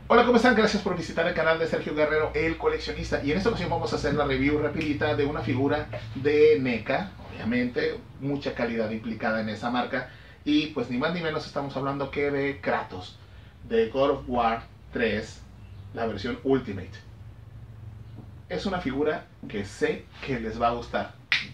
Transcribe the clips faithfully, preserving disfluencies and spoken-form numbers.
Hola, ¿cómo están? Gracias por visitar el canal de Sergio Guerrero, el coleccionista. Y en esta ocasión vamos a hacer la review rapidita de una figura de NECA. Obviamente, mucha calidad implicada en esa marca. Y pues ni más ni menos estamos hablando que de Kratos, de God of War tres, la versión Ultimate. Es una figura que sé que les va a gustar.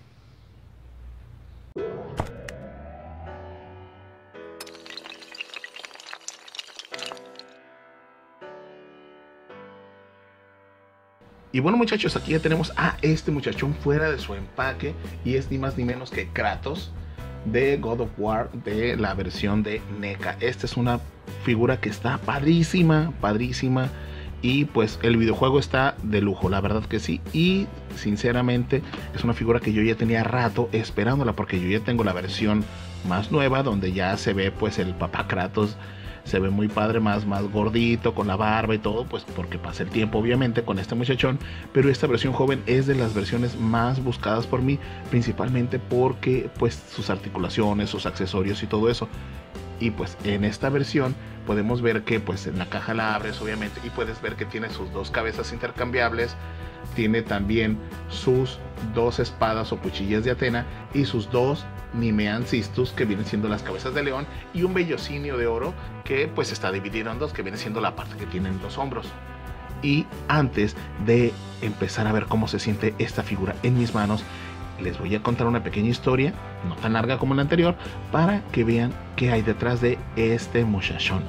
Y bueno, muchachos, aquí ya tenemos a este muchachón fuera de su empaque. Y es ni más ni menos que Kratos de God of War, de la versión de NECA. Esta es una figura que está padrísima, padrísima. Y pues el videojuego está de lujo, la verdad que sí. Y sinceramente es una figura que yo ya tenía rato esperándola, porque yo ya tengo la versión más nueva, donde ya se ve pues el papá Kratos. Se ve muy padre, más, más gordito, con la barba y todo, pues porque pasa el tiempo obviamente con este muchachón. Pero esta versión joven es de las versiones más buscadas por mí, principalmente porque pues sus articulaciones, sus accesorios y todo eso. Y pues en esta versión podemos ver que pues en la caja la abres obviamente y puedes ver que tiene sus dos cabezas intercambiables. Tiene también sus dos espadas o cuchillas de Atena y sus dos Nimean Cistus, que vienen siendo las cabezas de león, y un vellocinio de oro que pues está dividido en dos, que viene siendo la parte que tienen los hombros. Y antes de empezar a ver cómo se siente esta figura en mis manos, les voy a contar una pequeña historia, no tan larga como la anterior, para que vean qué hay detrás de este muchachón.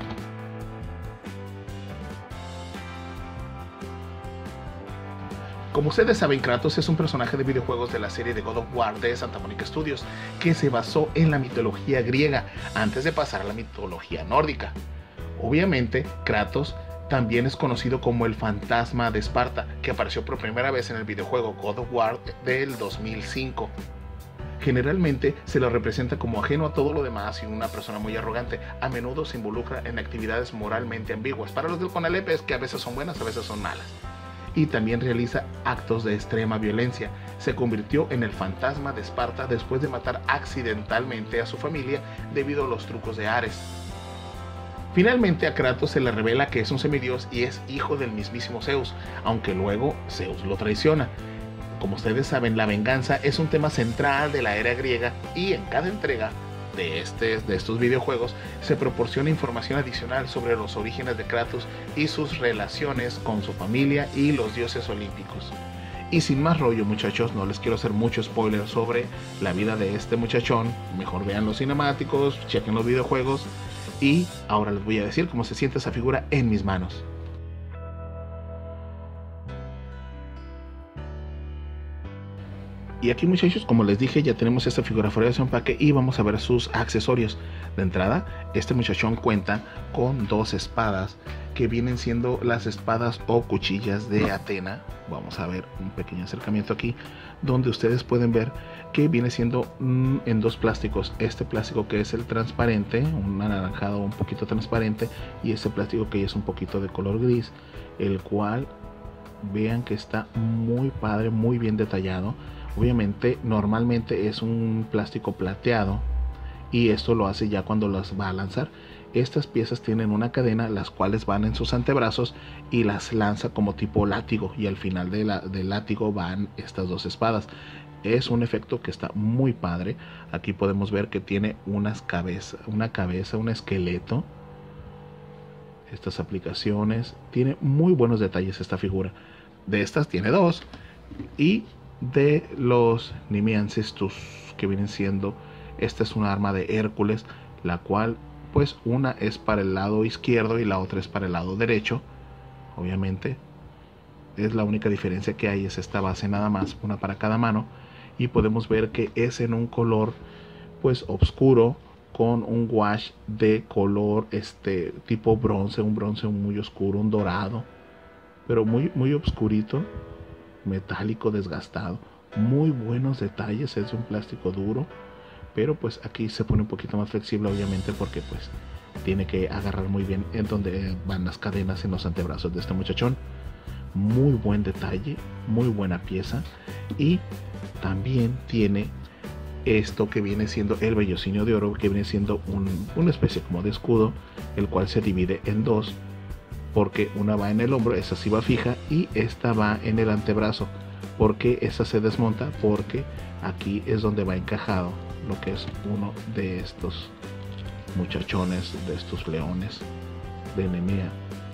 Como ustedes saben, Kratos es un personaje de videojuegos de la serie de God of War de Santa Monica Studios, que se basó en la mitología griega antes de pasar a la mitología nórdica. Obviamente, Kratos también es conocido como el fantasma de Esparta, que apareció por primera vez en el videojuego God of War del dos mil cinco. Generalmente se lo representa como ajeno a todo lo demás y una persona muy arrogante. A menudo se involucra en actividades moralmente ambiguas. Para los del Conalep es que a veces son buenas, a veces son malas. Y también realiza actos de extrema violencia. Se convirtió en el fantasma de Esparta después de matar accidentalmente a su familia debido a los trucos de Ares. Finalmente a Kratos se le revela que es un semidios y es hijo del mismísimo Zeus, aunque luego Zeus lo traiciona. Como ustedes saben, la venganza es un tema central de la era griega y en cada entrega de, este, de estos videojuegos se proporciona información adicional sobre los orígenes de Kratos y sus relaciones con su familia y los dioses olímpicos. Y sin más rollo, muchachos, no les quiero hacer mucho spoiler sobre la vida de este muchachón. Mejor vean los cinemáticos, chequen los videojuegos y ahora les voy a decir cómo se siente esa figura en mis manos. Y aquí, muchachos, como les dije, ya tenemos esta figura fuera de su empaque y vamos a ver sus accesorios. De entrada, este muchachón cuenta con dos espadas que vienen siendo las espadas o cuchillas de Atena. Vamos a ver un pequeño acercamiento aquí, donde ustedes pueden ver que viene siendo mm, en dos plásticos. Este plástico que es el transparente, un anaranjado un poquito transparente, y este plástico que es un poquito de color gris, el cual vean que está muy padre, muy bien detallado. Obviamente normalmente es un plástico plateado y esto lo hace ya cuando las va a lanzar. Estas piezas tienen una cadena, las cuales van en sus antebrazos y las lanza como tipo látigo, y al final de la, del látigo van estas dos espadas. Es un efecto que está muy padre. Aquí podemos ver que tiene unas cabezas, una cabeza, un esqueleto. Estas aplicaciones, tiene muy buenos detalles esta figura. De estas tiene dos, y de los Nimean Cistus, que vienen siendo, esta es una arma de Hércules, la cual pues una es para el lado izquierdo y la otra es para el lado derecho. Obviamente es la única diferencia que hay, es esta base nada más, una para cada mano, y podemos ver que es en un color pues oscuro, con un wash de color este tipo bronce, un bronce muy oscuro, un dorado, pero muy muy oscurito, metálico, desgastado. Muy buenos detalles, es un plástico duro, pero pues aquí se pone un poquito más flexible obviamente porque pues tiene que agarrar muy bien en donde van las cadenas en los antebrazos de este muchachón. Muy buen detalle, muy buena pieza. Y también tiene esto que viene siendo el vellocinio de oro, que viene siendo un, una especie como de escudo, el cual se divide en dos. porque una va en el hombro, esa sí va fija, y esta va en el antebrazo, porque esa se desmonta, porque aquí es donde va encajado lo que es uno de estos muchachones, de estos leones de Nemea.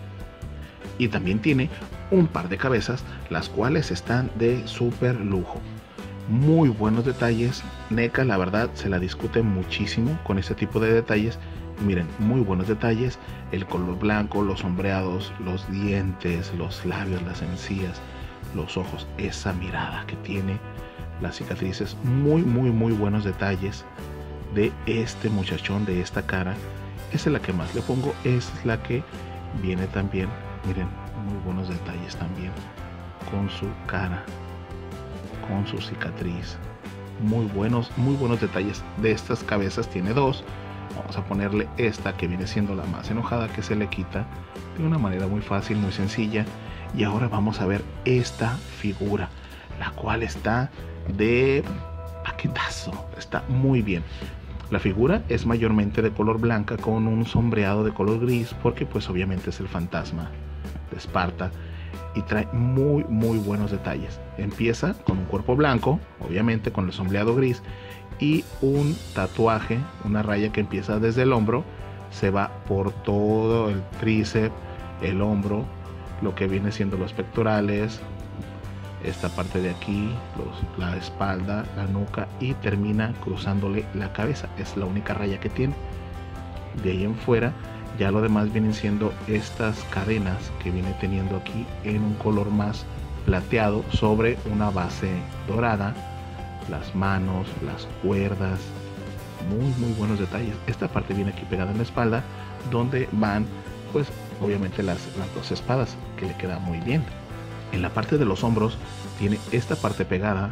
Y también tiene un par de cabezas, las cuales están de súper lujo. Muy buenos detalles. N E C A la verdad se la discute muchísimo con este tipo de detalles. Miren, muy buenos detalles, el color blanco, los sombreados, los dientes, los labios, las encías, los ojos, esa mirada que tiene, las cicatrices, muy muy muy buenos detalles de este muchachón, de esta cara. Esa es la que más le pongo, esa es la que viene también, miren, muy buenos detalles también con su cara, con su cicatriz, muy buenos, muy buenos detalles. De estas cabezas tiene dos. Vamos a ponerle esta que viene siendo la más enojada, que se le quita de una manera muy fácil, muy sencilla. Y ahora vamos a ver esta figura, la cual está de paquetazo, está muy bien. La figura es mayormente de color blanca con un sombreado de color gris, porque pues obviamente es el fantasma de Esparta, y trae muy muy buenos detalles. Empieza con un cuerpo blanco, obviamente con el sombreado gris, y un tatuaje, una raya que empieza desde el hombro, se va por todo el tríceps, el hombro, lo que viene siendo los pectorales, esta parte de aquí, los, la espalda, la nuca, y termina cruzándole la cabeza. Es la única raya que tiene. De ahí en fuera ya lo demás vienen siendo estas cadenas que viene teniendo aquí en un color más plateado sobre una base dorada. Las manos, las cuerdas, muy muy buenos detalles. Esta parte viene aquí pegada en la espalda, donde van pues obviamente las, las dos espadas, que le queda muy bien. En la parte de los hombros tiene esta parte pegada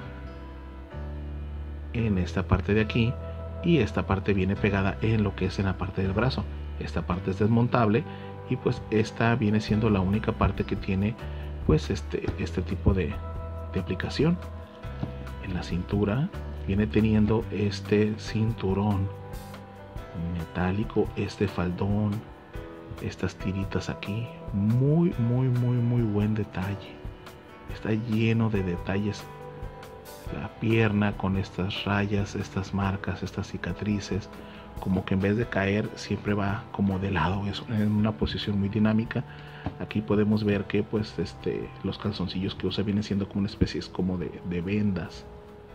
en esta parte de aquí, y esta parte viene pegada en lo que es en la parte del brazo. Esta parte es desmontable, y pues esta viene siendo la única parte que tiene pues este, este tipo de, de aplicación. En la cintura viene teniendo este cinturón metálico, este faldón, estas tiritas aquí, muy muy muy muy buen detalle. Está lleno de detalles. La pierna con estas rayas, estas marcas, estas cicatrices, como que en vez de caer siempre va como de lado, es en una posición muy dinámica. Aquí podemos ver que pues este los calzoncillos que usa vienen siendo como una especie como de, de vendas,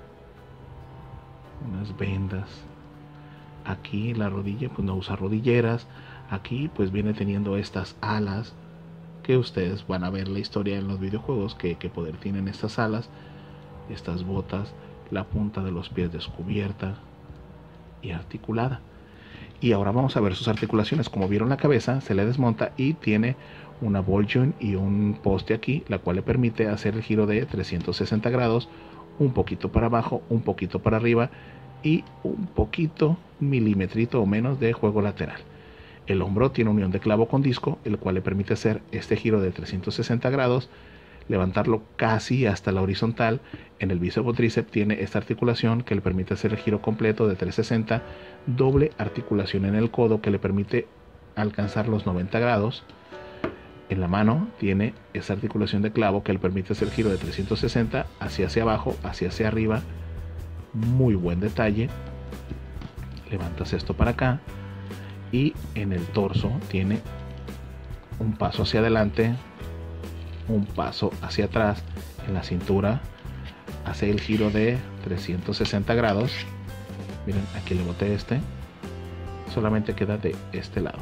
unas vendas. Aquí la rodilla pues no usa rodilleras. Aquí pues viene teniendo estas alas, que ustedes van a ver la historia en los videojuegos, que, que poder tienen estas alas, estas botas, la punta de los pies descubierta y articulada. Y ahora vamos a ver sus articulaciones. Como vieron, la cabeza se le desmonta y tiene una ball joint y un poste aquí, la cual le permite hacer el giro de trescientos sesenta grados, un poquito para abajo, un poquito para arriba y un poquito, un milimetrito o menos de juego lateral. El hombro tiene unión de clavo con disco, el cual le permite hacer este giro de trescientos sesenta grados, levantarlo casi hasta la horizontal. En el bíceps o tríceps tiene esta articulación que le permite hacer el giro completo de trescientos sesenta, doble articulación en el codo que le permite alcanzar los noventa grados. En la mano tiene esta articulación de clavo que le permite hacer el giro de trescientos sesenta hacia hacia abajo, hacia hacia arriba. Muy buen detalle. Levantas esto para acá. Y en el torso tiene un paso hacia adelante, un paso hacia atrás. En la cintura hace el giro de trescientos sesenta grados. Miren, aquí le boté este, solamente queda de este lado.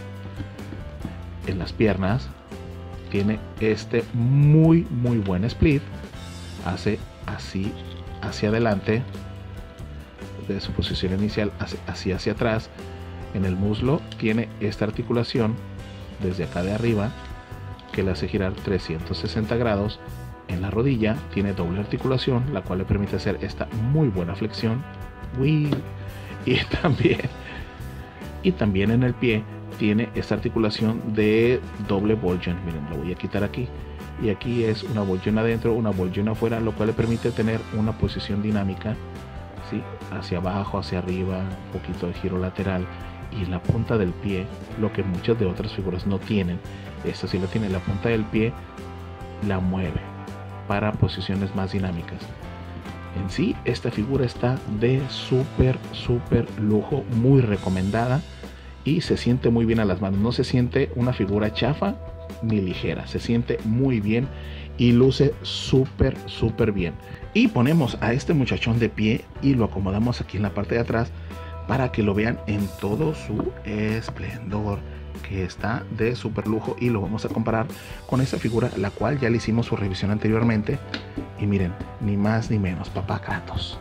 En las piernas tiene este muy muy buen split, hace así hacia adelante de su posición inicial, hace así hacia atrás. En el muslo tiene esta articulación desde acá de arriba que le hace girar trescientos sesenta grados. En la rodilla tiene doble articulación, la cual le permite hacer esta muy buena flexión. Uy. Y también y también en el pie tiene esta articulación de doble ball joint. Miren, lo voy a quitar aquí, y aquí es una ball joint adentro, una ball joint afuera, lo cual le permite tener una posición dinámica, ¿sí? Hacia abajo, hacia arriba, un poquito de giro lateral, y la punta del pie, lo que muchas de otras figuras no tienen. Esta sí lo tiene, la punta del pie la mueve para posiciones más dinámicas. En sí, esta figura está de súper, súper lujo, muy recomendada y se siente muy bien a las manos. No se siente una figura chafa ni ligera, se siente muy bien y luce súper, súper bien. Y ponemos a este muchachón de pie y lo acomodamos aquí en la parte de atrás para que lo vean en todo su esplendor, que está de súper lujo, y lo vamos a comparar con esa figura, la cual ya le hicimos su revisión anteriormente. Y miren, ni más ni menos, Papá Kratos,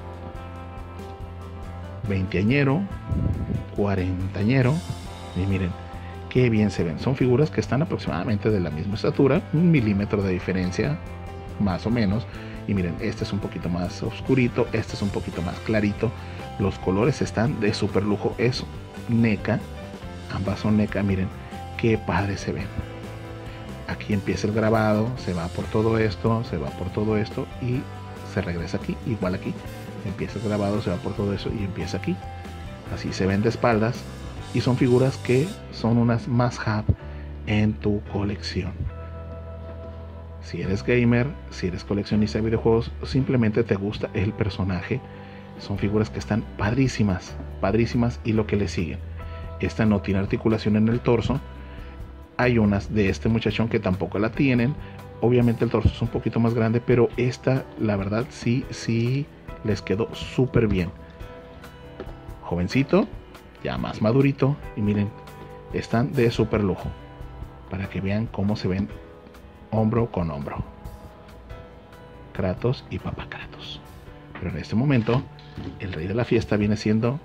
veinteañero, cuarentañero, y miren qué bien se ven. Son figuras que están aproximadamente de la misma estatura, un milímetro de diferencia más o menos. Y miren, este es un poquito más oscurito, este es un poquito más clarito. Los colores están de súper lujo. Es NECA, ambas son NECA. Miren qué padre se ven. Aquí empieza el grabado, se va por todo esto, se va por todo esto y se regresa aquí. Igual aquí empieza el grabado, se va por todo eso y empieza aquí. Así se ven de espaldas, y son figuras que son unas must-have en tu colección. Si eres gamer, si eres coleccionista de videojuegos, simplemente te gusta el personaje, son figuras que están padrísimas, padrísimas. Y lo que le siguen, esta no tiene articulación en el torso. Hay unas de este muchachón que tampoco la tienen. Obviamente el torso es un poquito más grande, pero esta, la verdad, sí, sí les quedó súper bien. Jovencito, ya más madurito, y miren, están de súper lujo, para que vean cómo se ven hombro con hombro, Kratos y Papá Kratos. Pero en este momento, el rey de la fiesta viene siendo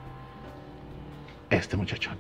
este muchachón.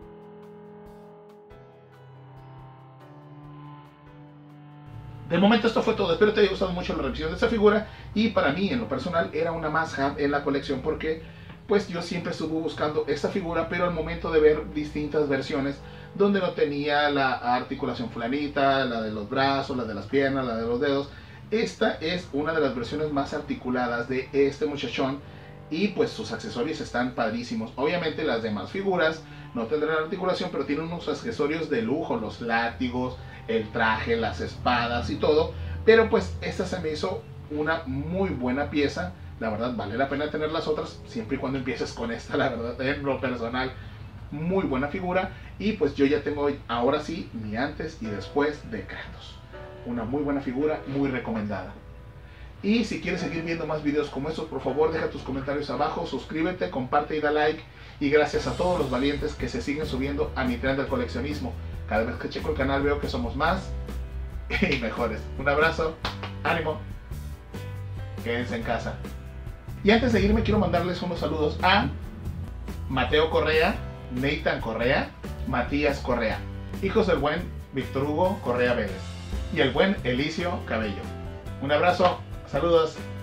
De momento esto fue todo. Espero te haya gustado mucho la revisión de esta figura, y para mí en lo personal era una must-have en la colección, porque pues yo siempre estuve buscando esta figura, pero al momento de ver distintas versiones donde no tenía la articulación fulanita, la de los brazos, la de las piernas, la de los dedos, esta es una de las versiones más articuladas de este muchachón, y pues sus accesorios están padrísimos. Obviamente las demás figuras no tendrán articulación, pero tienen unos accesorios de lujo, los látigos, el traje, las espadas y todo. Pero pues esta se me hizo una muy buena pieza. La verdad vale la pena tener las otras, siempre y cuando empieces con esta. La verdad, en lo personal, muy buena figura. Y pues yo ya tengo ahora sí mi antes y después de Kratos. Una muy buena figura, muy recomendada. Y si quieres seguir viendo más videos como estos, por favor deja tus comentarios abajo, suscríbete, comparte y da like. Y gracias a todos los valientes que se siguen subiendo a mi tren del coleccionismo. Cada vez que checo el canal veo que somos más y mejores. Un abrazo, ánimo, quédense en casa. Y antes de irme quiero mandarles unos saludos a Mateo Correa, Nathan Correa, Matías Correa, hijos del buen Víctor Hugo Correa Vélez y el buen Elicio Cabello. Un abrazo, saludos.